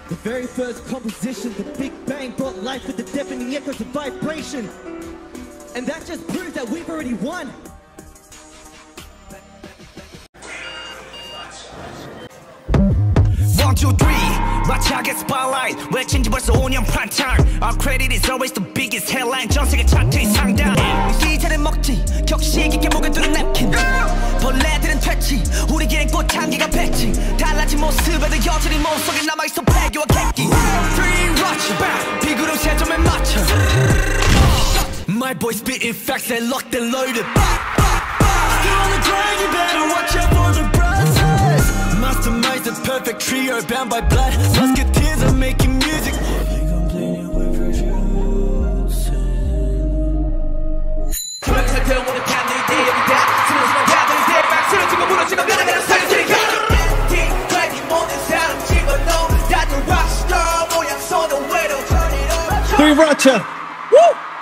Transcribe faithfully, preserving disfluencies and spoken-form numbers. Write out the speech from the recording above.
The very first composition, the Big Bang brought life with the deafening echoes of vibration. And that just proves that we've already won. One, two, three, racha get spotlight. 외친지 벌써 오 년 prime. Our credit is always the biggest headline. 전 세계 차트의 상단. 기자는 먹지, 격식 있게 목에 두른 냅킨. 벌레들은 퇴치, 우리끼린 꽃향기가 뱉지. 달라진 모습에도 여전히 몸속에 남아있어 배교와 객기. three racha back, 비구름 세 점에 맞춰. My boy spitting facts and locked and loaded. Still on the grind, you better watch out for the brothers. Masterminds the perfect trio, bound by blood. Musketeers are making music. They complain you wait for you. three racha. Woo!